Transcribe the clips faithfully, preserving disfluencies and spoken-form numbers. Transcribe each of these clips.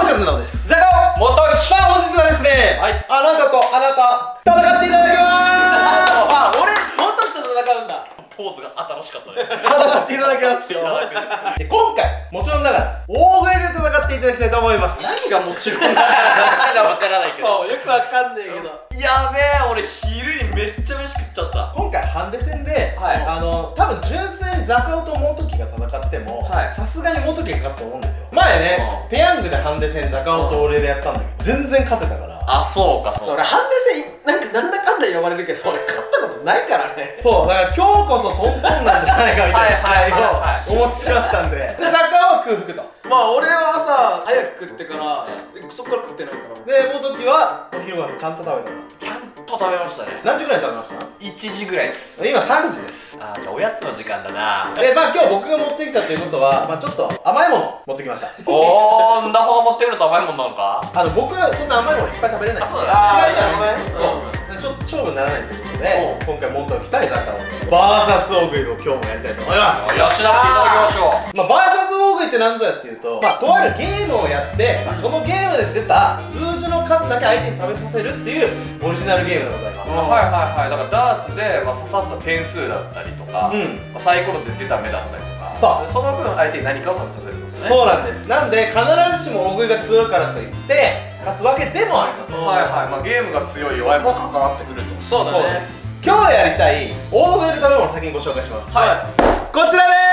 もしょなのです。 ザカオ元木さあ本日はですね、はい、あなたとあなた戦っていただきます。 あ、俺元木と戦うんだ。 ポーズが新しかったね。 戦っていただきますよ。で今回もちろんながら大声で戦っていただきたいと思います。 何がもちろんながらがわからないけど、 よくわかんないけど、 やべえ、俺昼にめっちゃ飯食っちゃった。 今回ハンデ戦で、はい、あの多分純粋にザカオとモトキが戦ってもさすがにモトキが勝つと思うんですよ。前ね、ペヤングでハンデ戦ザカオと俺でやったんだけど全然勝てたから。 あ、そうかそうか。 俺ハンデ戦なんかなんだかんだ呼ばれるけど俺勝ったことないからね。 そうだから今日こそトントンなんじゃないかみたいな試合をお持ちしましたんで、でザカオは空腹と。 まあ俺はさ早く食ってからそっから食ってないから。 でモトキはお昼ご飯ちゃんと食べたと。 ちゃんと食べましたね。 何時ぐらい食べました？ いちじぐらいです。 今さんじです。 あー、じゃあおやつの時間だな。 でまあ今日僕が持ってきたということは、まあ、ちょっと甘いもの持ってきました。 おー、んだほど持ってくると甘いものなのか。 あの僕そんな甘いものいっぱい食べれないんで。 あ、そうだね。 あー、なるほどね。そうちょっと勝負にならないということで今回モトキ対ザカオバーサス大食いを今日もやりたいと思います。 よしなっていただきましょう。 まあ、バーサス大食いって何ぞやっていうと、まあ、とあるゲームをやってそのゲームで出た数字の数だけ相手に食べさせるっていうオリジナルゲームでございます。 はいはいはい。だからダーツで、まあ、刺さった点数だったりとか、うん、まあ、サイコロで出た目だったりとか、そうその分相手に何かを食べさせるんですね。そうなんです。なんで必ずしも大食いが強いからといって勝つわけでもありません。はいはい。まあ、ゲームが強い弱いも関わってくると。そうだね。今日やりたい大食いの食べ物を先にご紹介します。はい、こちらです。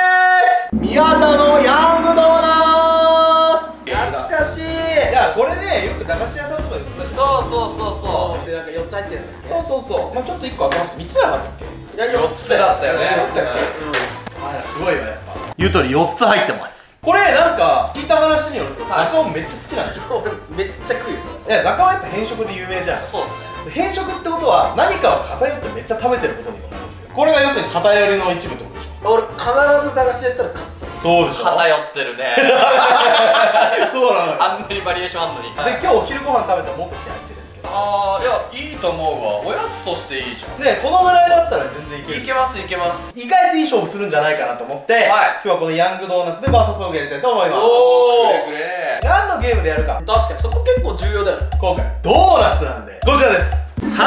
宮田のヤングドーナツ。 懐かしい。 いやこれねよく駄菓子屋さんとかに売ってた。 そうそうそうそう。でなんかよっつ入ってるやつ。 そうそうそう。まあちょっといっこ開けます。みっつなかったっけ？ いやよっつだったよね。 よっつだっけ？うん。あ、すごいわやっぱ。言うとおりよっつ入ってます。これなんか聞いた話によるとザカオめっちゃ好きなんでしょ？ 俺めっちゃ食うよそれ。 いやザカオはやっぱ変色で有名じゃん。そうだね。変色ってことは何かを偏ってめっちゃ食べてることにもなるんですよ。これが要するに偏りの一部ってことでしょ？俺必ず駄菓子やったら勝つ。 そうでしょ。 偏ってるね。 そうなのよ。 あんなにバリエーションあんのに。で今日お昼ご飯食べたらもっと気合いってですけど。ああ、いやいいと思うわ。おやつとしていいじゃん。 ね、このぐらいだったら全然いける。 いけますいけます。 意外といい勝負するんじゃないかなと思って、はい、今日はこのヤングドーナツでバーサスオーグやりたいと思います。おお。くれくれ。何のゲームでやるか。確かにそこ結構重要だよ。今回ドーナツなんでこちらです。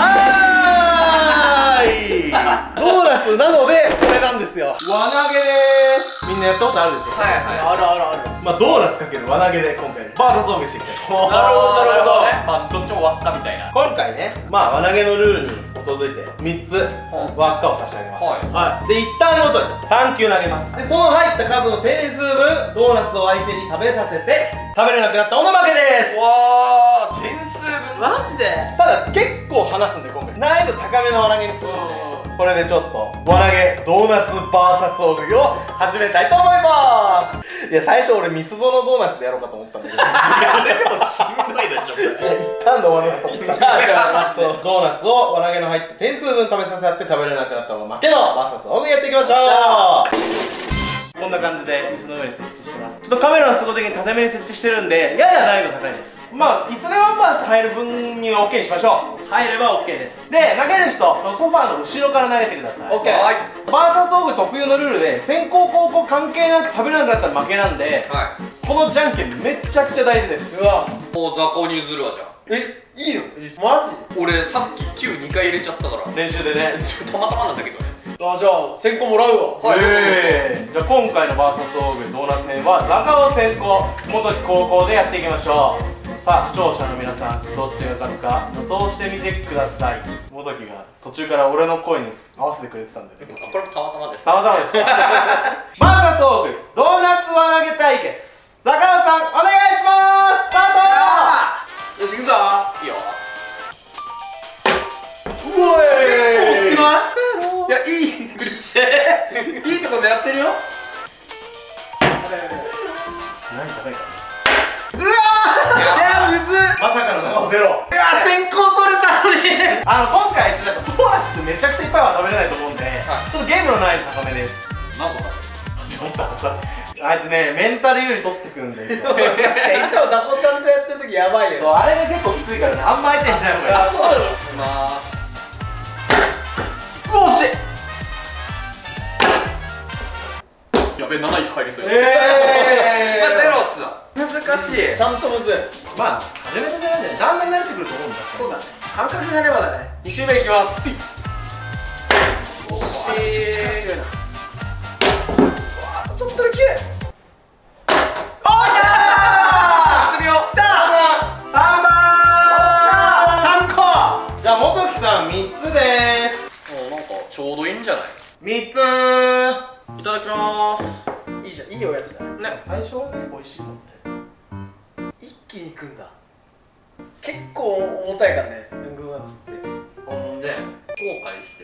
はーい。ドーナツなのでこれなんですよ。輪投げでーす。みんなやったことあるでしょ？はいはい。あるあるある。まあドーナツかける輪投げで今回バーサスオーグしていきたい。なるほどなるほど。 まあどっちも輪っかみたいな。 今回ね、まあ輪投げのルールに基づいてみっつ輪っかを差し上げます。はい。で一旦ごとにさんきゅう投げます。でその入った数の定数分ドーナツを相手に食べさせて食べれなくなったおの負けです。 わー、点数分。 マジで？ ただ結構離すんで今回難易度高めの輪投げにするんで、これでちょっと輪投げドーナツバーサス大食いを始めたいと思います。いや最初俺ミスドのドーナツでやろうかと思ったんだけど、いやでもしんどいでしょこれ。 いや一旦の終わりだと思った。そうドーナツを輪投げの入って点数分食べさせ合って食べれなくなった方が負けのバーサス大食いやっていきましょう。こんな感じで椅子の上に設置してます。ちょっとカメラの都合的に縦目に設置してるんでやや難易度高いです。まあ椅子でワンバーして入る分には OK にしましょう。入れば OK です。で投げる人そのソファーの後ろから投げてください。 OK。 バーサスオーグ特有のルールで先攻後攻関係なく食べれなくなったら負けなんで、はい、このじゃんけんめっちゃくちゃ大事です。うわもう雑魚に譲るわじゃん。 えいいの？マジ？ 俺さっききゅうにかい入れちゃったから練習でね。たまたまなんだけどね。 あ、じゃあ先行もらうわ。 はい、えー、じゃあ今回のバーサスオーグドーナツ戦はザカオ先行元木後攻でやっていきましょう。さあ視聴者の皆さんどっちが勝つか予想してみてください。元木が途中から俺の声に合わせてくれてたんでね。 これもたまたまです。 たまたまですバーサスオーグドーナツ輪投げ対決、ザカオさんお願いします。スタート。 よし行くぞ。 いいよ。 うおい結構惜しくない？いや、いい、うるせえいいところでやってるよ。 何高いかうわーいや、むずっ。 まさかのザカオゼロ。 いや、先行取れたのにあの、今回、なんかドーナツってめちゃくちゃいっぱいは食べれないと思うんで、はい、ちょっとゲームの難易度高めです。 何個だ始まったさあいつね、メンタル有利取ってくるんでいつもダコちゃんとやってる時やばいよ。 あれが結構きついからね、あんま相手にしない方がいい。あ、そうなの。いきまーす。惜しい。 やべ、なない入りそうや。 えー、 まあゼロっすわ。 難ししい。ちゃんとむずい。 まあ初めてじゃないんだよね。だんだん慣れてくると思うんだ。 そうだね、感覚になればだね。に周目いきます。おしい。力強いな。あとちょっとだけ。おっしゃー。つみお。きた。 さんばん。 さんこ。 じゃあ元木さんみっつでーす。 もうなんかちょうどいいんじゃない。 みっつ。 いただきまーす。 いいじゃん、いいおやつだね。 最初はね美味しいもんね。 一気にいくんだ。結構重たいからね、ヤングドーナツって。 ほんで後悔して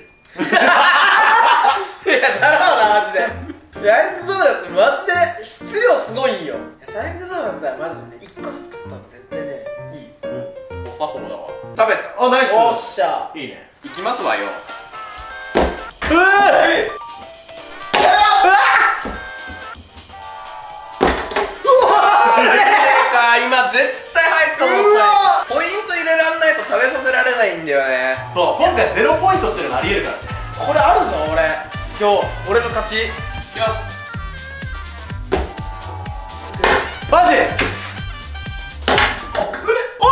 る。 いや、だろうな、マジで。ヤングドーナツマジで質量すごいよ。ヤングドーナツはマジでね、いっこずつ食ったの絶対ね、いい。 お作法だわ。 食べた。 あ、ナイス。 おっしゃ。 いいね。 いきますわよ。 うー今絶対入ったと思った。ポイント入れられないと食べさせられないんだよね。 そう、今回ゼロポイントっていうのがありえるからね。 これあるぞ、俺。今日、俺の勝ち。いきます。 マジ。 お、くれ。お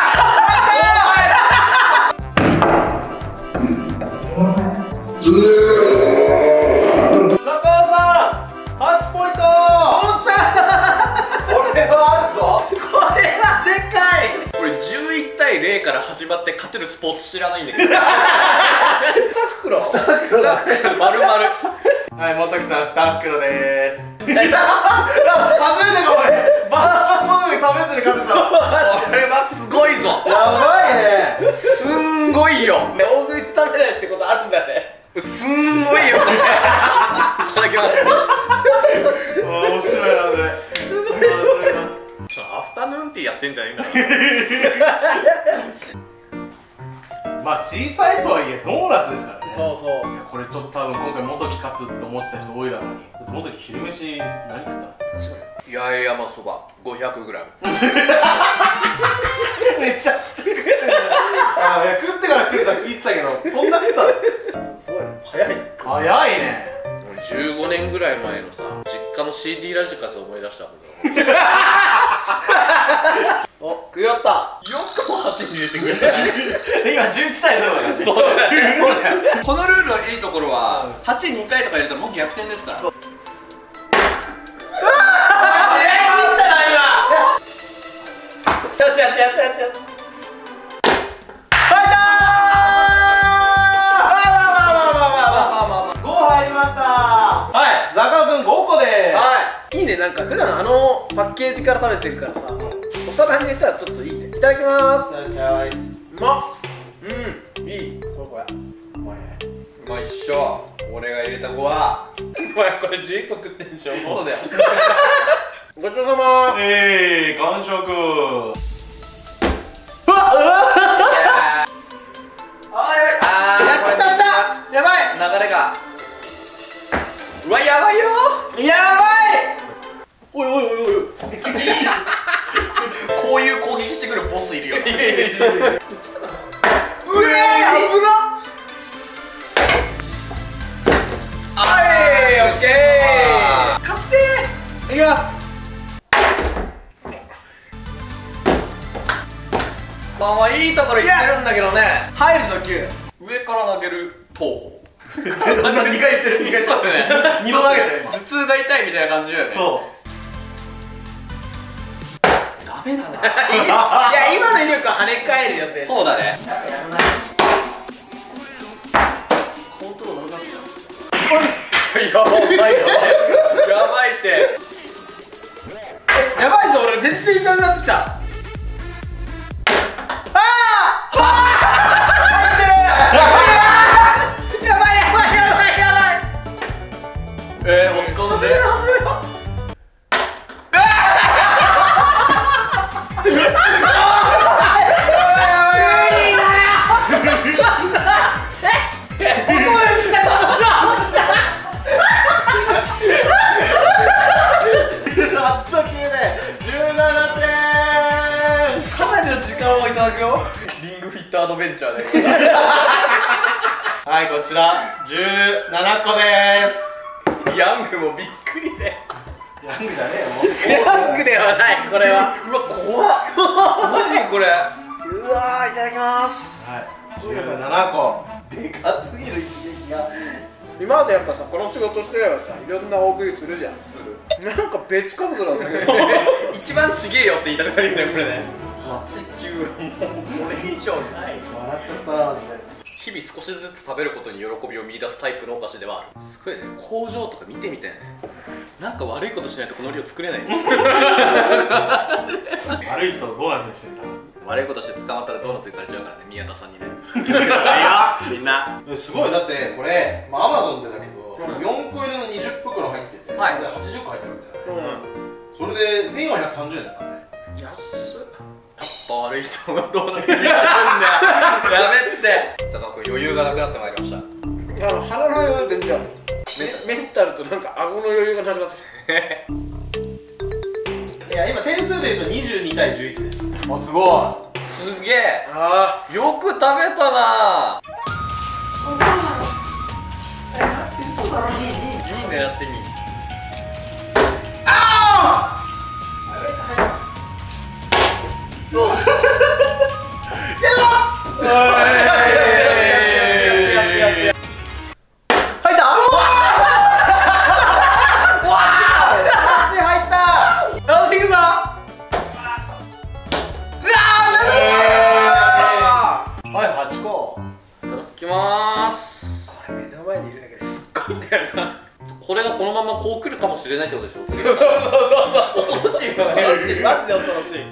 から始まって勝てるスポーツ知らないんだけど。に袋まるまる。 はい、元木さんに袋でーす。初めてか俺バーソー食べずに勝ってた。 これはすごいぞ。 やばいね。 すんごいよ。 大食い食べないってことあるんだね。 すんごいよ。いただきます。 面白いな、これ。 アフタヌーンティーやってんじゃねえんだまあ小さいとはいえドーナツですからね。 そうそう。 いやこれちょっと多分今回元木勝つって思ってた人多いだろうに。だって元木昼飯何食ったの？ 確かに。 八重山そば ごひゃくグラム。 めっちゃあ、いや食ってから来るとは聞いてたけど、そんな食ったの？ すごいね。早い。 早いね。 じゅうごねんぐらい前のさ、実家の シーディー ラジカセ思い出したもん。 お、食いよった。 よくもはちに入れてくれたね。 今じゅういちたいゼロだからね。 そうだね。このルールのいいところははちにかいとか入れたらもう逆転ですから。ああ、やりきったな今。 よしよしよしよしよし。 ファイター。 まあまあまあまあまあまあまあまあ。 ご入りました。はい、ザカ君ごこでーす。 はい。いいね、なんか普段あのパッケージから食べてるからさ、お皿に入れたらちょっといいね。いただきまーす。 いらっしゃい。 うまっ。うん、いい。これこれ。うまいね。 うまいっしょ。俺が入れた子はお前これじゅういっこ食ってんでしょ。もうそうだよ。 ごちそうさま。 えー、完食。うわっ、うわっ。 あーやばい。 あー、 やっちまった。やばい。 流れが。うわ、やばいよやばい。おいおいおいおい。 こういう攻撃してくるボスいるよ。 うえー、危なっ。はい、オッケー。勝ちてー。いきます。 まあまあいいところ言ってるんだけどね。 入るぞきゅう。 上から投げる投法。 にかい言ってる、にかい言ってる。 そうだね。 にど投げたよ今。 頭痛が痛いみたいな感じだよね。 そう。 ダメだな。 いや、今の威力は跳ね返るよ、絶対。 そうだね。 コントロール悪かったよ。 やばいやばい。やばいって。 やばいぞ、俺全然痛くなってきた。ああ入ってる。やばいやばいやばいやばい。 えー、押し込んで。リングフィットアドベンチャーで。 はい、こちらじゅうななこでーす。 ヤングもびっくりで。 ヤングじゃねえよ。 ヤングではないこれは。 うわ怖っ何これ。 うわーいただきます。 はい、じゅうななこ。でかすぎる一撃が。 今までやっぱさこの仕事してればさいろんな大食いするじゃん。する。なんか別角度なんだけど一番ちげえよって言いたくなるんだよこれね。はちきゅうはもうこれ以上ない。 笑っちゃったなマジで。 日々少しずつ食べることに喜びを見出すタイプのお菓子ではある。すごいね、工場とか見てみたいね。なんか悪いことしないとこの量作れないね悪い人をドーナツにしてんだ。 悪いことして捕まったらドーナツにされちゃうからね、宮田さんにね気をつけた方がいいよみんな。 すごい、だってこれアマゾンでだけどよんこ入りのにじゅっぷくろ入ってて、はい、はちじゅっこ入ってるわけだよね。それでせんよんひゃくさんじゅうえんだからね。 安っ。やっぱ悪い人がドーナツにしちゃうんだよやめって坂君余裕がなくなってまいりました。 あの腹の余裕全然ある。メンタルとなんか顎の余裕がなくなってきた。 いや今点数でいうとにじゅうにたいじゅういちです。 あ、すごい。すげえ。ああ、よく食べたな。あ、そうなの。え、やってるそうだろ。に、に、に狙ってに。ああ。どう。これがこのままこう来るかもしれないってことでしょ。そうそうそうそう、恐ろしい、恐ろしい、マジで恐ろしい。う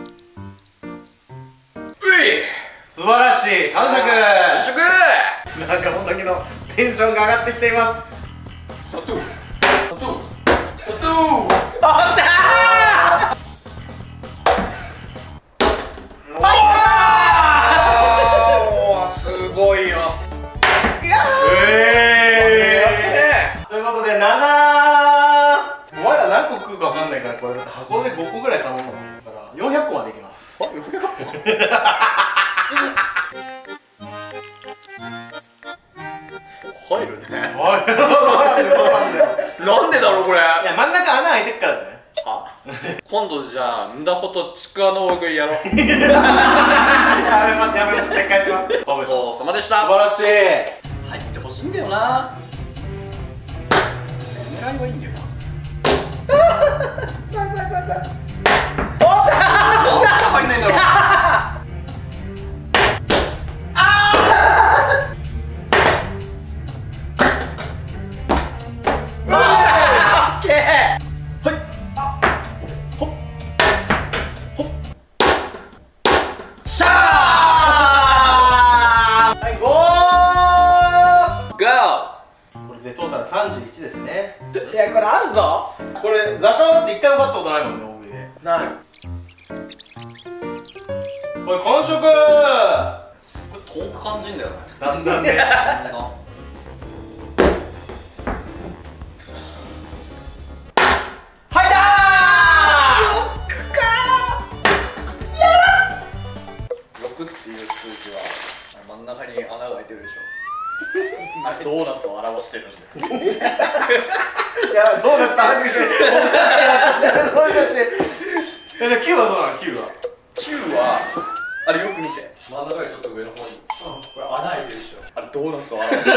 い、 素晴らしい、完食。 完食。 なんか本当にのテンションが上がってきています。 砂糖、砂糖、砂糖。おっしゃー。おー、すごいよ。いやー。 ということでなな。お前ら何個食うかわかんないから、これだって箱でごこぐらい頼むのからよんひゃっこはできます。 あ、よんひゃっこ入るね。なんでだろうこれ。 いや、真ん中穴開いてっからじゃない。 は今度じゃあんだほとちくわの大食いやろう。やめますやめます、撤回します。 ごちそうさまでした。 素晴らしい。 入ってほしいんだよな。狙いはいいんだよな。おっしゃー。入んないんだろ。 トータルさんじゅういちですね。 いや、これあるぞ。 これザカだって一回も勝ったことないもんね、大食いで。 ない。 これ完食。 これ遠く感じんだよね。 だんだんね。 はいだー。ろくかー。やら。ろくっていう数字は真ん中に穴が開いてるでしょ。ドーナツを表してるんだよ。 いや、ドーナツ食べ過ぎておかしくなっちゃった。ドーナツ。え、じゃあきゅうはどうなの？きゅうはきゅうはあれよく見て、真ん中よりちょっと上の方に、うん、これ穴開いてるでしょ。あれドーナツを表してる。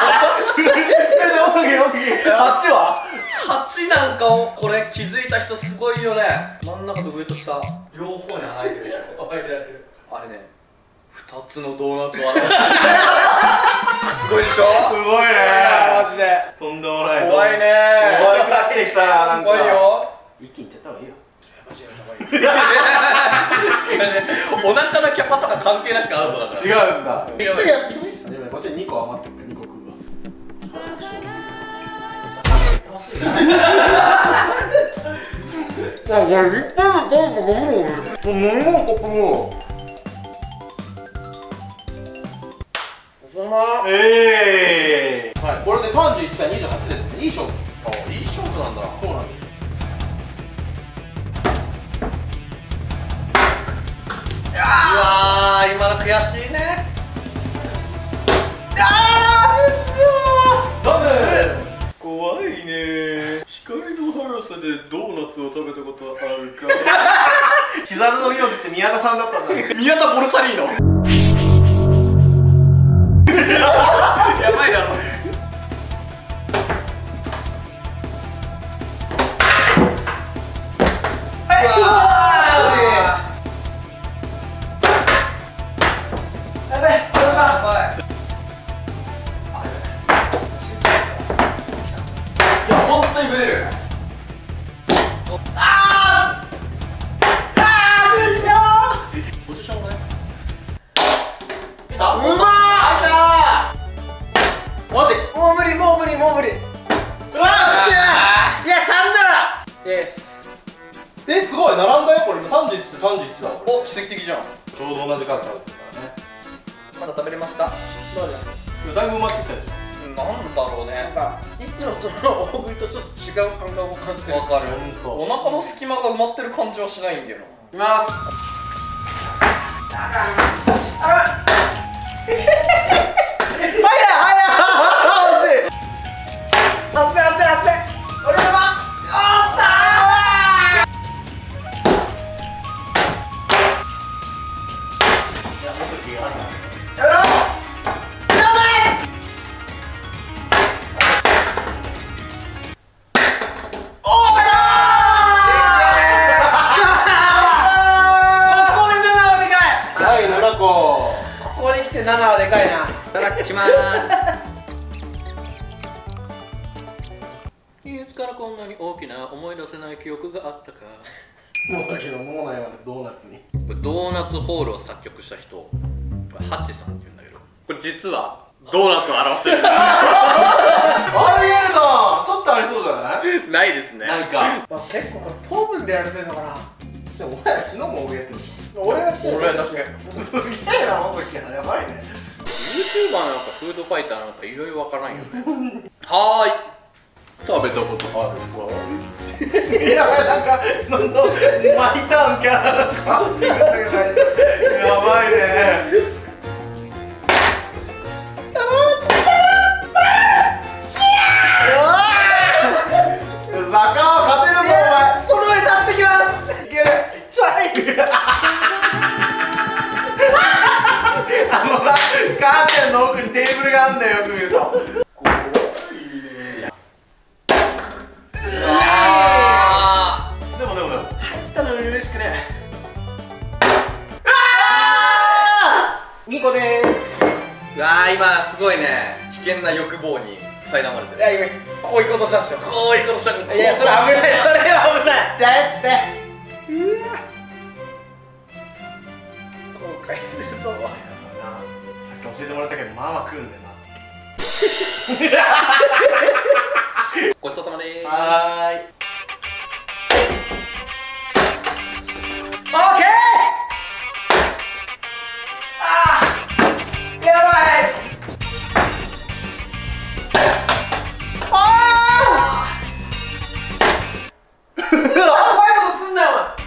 はちははちなんかをこれ気づいた人すごいよね。真ん中と上と下両方に穴開いてるでしょ。開いてる開いてる。あれね、ふたつのドーナツを表してる。すごいでしょ。 すごいねマジで。 とんでもない。 怖いね。 怖くなってきた。なんか怖いよ。 一気にいっちゃった方がいいよ。 マジでやった方がいい。それね、お腹のキャパとか関係なくアウトだから。 違うんだ。 いやってみ。 でもこっちにこ余ってるからにこ食うわ。あ、これ立派なポンポン飲むの。もう飲み物コップも。ええー、はい、これでさんじゅういちたいにじゅうはちですね。いい勝負。 あ、いい勝負なんだ。 そうなんです。 うわー、今の悔しいね。あー、ですよー。 ダメ。 怖いね。光の速ささでドーナツを食べたことあるか？ 木更津の名字って宮田さんだったんだね。 宮田ボルサリーノ。やばいだろ。やべえ、それだ。いや、本当にブレる。あーあーですよー。ポジションがね。うまー。マジ？もう無理、もう無理、もう無理。うわっしゃー。いや、さんだろ。イエス。 え、すごい、並んだよ、これ。さんじゅういちとさんじゅういちだ。 お、奇跡的じゃん。 ちょうど同じ間食べてるからね。 まだ食べれますか？どうだ。 だいぶ埋まってきたでしょ。 なんだろうね。なんかいつもとの大食いとちょっと違う感覚を感じてる。わかる。お腹の隙間が埋まってる感じはしないんだよな。いきます。あら。早い早い。惜しい。あっせあっせあっせ。俺の番。よっしゃー。いや、もっと気があるな。やめろ。ななはでかいな。いただきまーす。いつからこんなに大きな思い出せない記憶があったか。 もうだけど脳内までドーナツに。 これドーナツホールを作曲した人、これハッチさんって言うんだけど、これ実はドーナツを表してるんです。 ありえるな。ちょっとありそうじゃない？ ないですね。 なんか、 まあ、結構これ糖分でやれてるのかな。 でもお前ら昨日も俺やってるでしょ。 俺やってる。俺だけ。 すげえな、本当にやばいね。 ユーチューバーなのかフードファイターなのかいろいろわからんよね。はーい。 食べたことあるか？いや、なんか、のの巻いたんか。やばいね。坂は勝てるぞ、お前。 とどめさせてきます。 いける。痛い。あのさ、カーテンの奥にテーブルがあるんだよ、よく見ると。怖いね。ああ。でもでもでも。 入ったのに嬉しくね。 ああ。 にこでーす。うわー、今すごいね。危険な欲望に苛まれてる。いや、今こういうことしたっしょ。こういうことした。いや、それ危ない。それは危ない。 じゃあやって。 うわ。後悔するぞ。 さっき教えてもらったけど、まあまあ食うんだよな。 ごちそうさまでーす。 はーい。 オッケー。あー、やばい。あー。怖いことすんなよ、お前。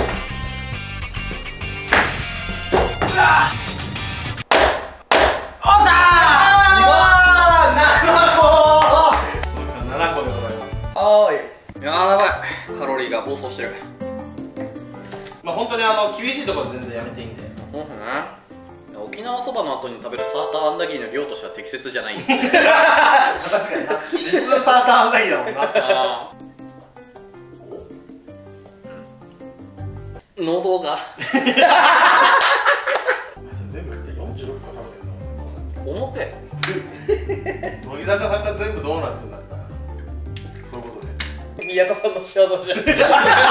うわー。やばい、カロリーが暴走してる。 まあ本当にあの厳しいところ全然やめていいんで。 うん、沖縄そばの後に食べるサーターアンダギーの量としては適切じゃない。確かにな。実数サーターアンダギーだもんな。 喉が。 全部よんじゅうろっこ食べてるの。 重て。 乃木坂さんが全部ドーナツになった。そういうことね。 宮田さんの仕業じゃん。 乃木坂ち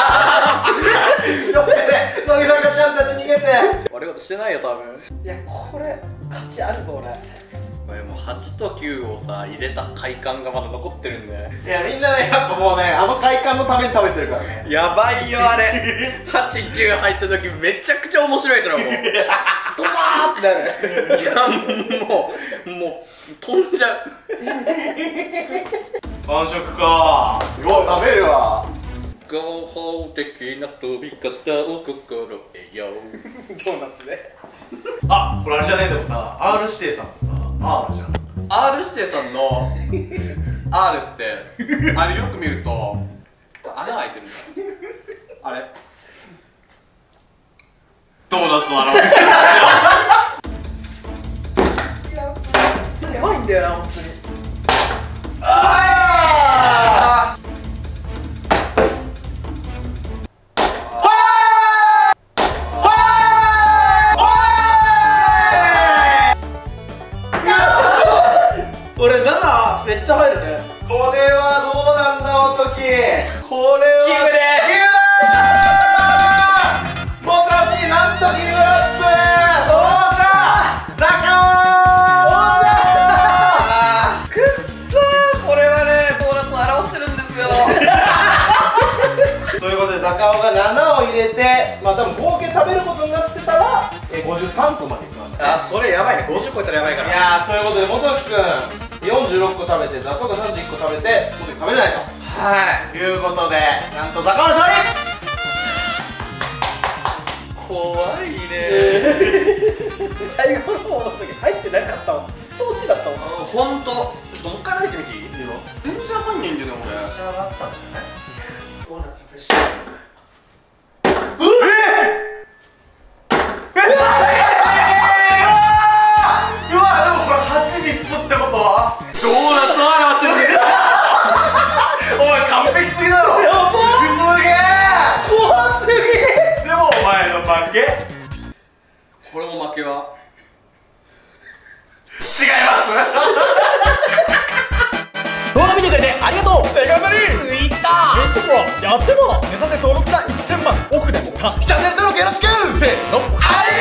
ゃんたち逃げて。 悪いことしてないよ多分。いや、これ価値あるぞ俺。これもうはちときゅうをさ入れた快感がまだ残ってるんで。 いや、みんなね、やっぱもうね、あの快感のために食べてるからね。 やばいよあれ。はちきゅう入った時めちゃくちゃ面白いから、もうドバーってなる。いや、もうもう飛んじゃう。 完食かー。すごい食べるわ。 合法的な飛び方を心得よ。ドーナツで。 あ、これあれじゃねえ。でもさ、 R 指定さんのさ R じゃん。 R 指定さんの R ってあれよく見ると穴開いてるんだあれドーナツを表してるやばいんだよな、本当に。 ああ俺ななめっちゃ入るね。 これはどうなんだおとき。これはキングでーす。もさしなんとキングアップ。おっしゃザカー。 くっそー、これはねドーナツを表してるんですよということでザカオがななを入れて、まあ多分合計食べることになってたらえごじゅうさんぷんまでいきましたね。 あ、それやばいね。ごじゅっこいったらやばいかいら。 やー、ということで元木くんよんじゅうろっこ食べてザカオがさんじゅういっこ食べて元木食べれないとはいいうことで、なんとザカオの勝利。 怖いね最後の方の時入ってなかったわ。ずっと惜しいだったわ。ほんとちょっともう一回投げてみていい？全然入んないんだよね、これ。 プレッシャーがあったんじゃない？ ドーナツのプレッシャー。 うわでもこれはちみっつってことはドーナツを表してるんですよお前完璧すぎだろ。やばすげえ怖すぎ。 でもお前の負け。 これも負けは違います動画見てくれてありがとう。セカンドリーツイッターインスタグラムやってもネタで登録者いっせんまん億でもかチャンネル登録よろしくせーのあり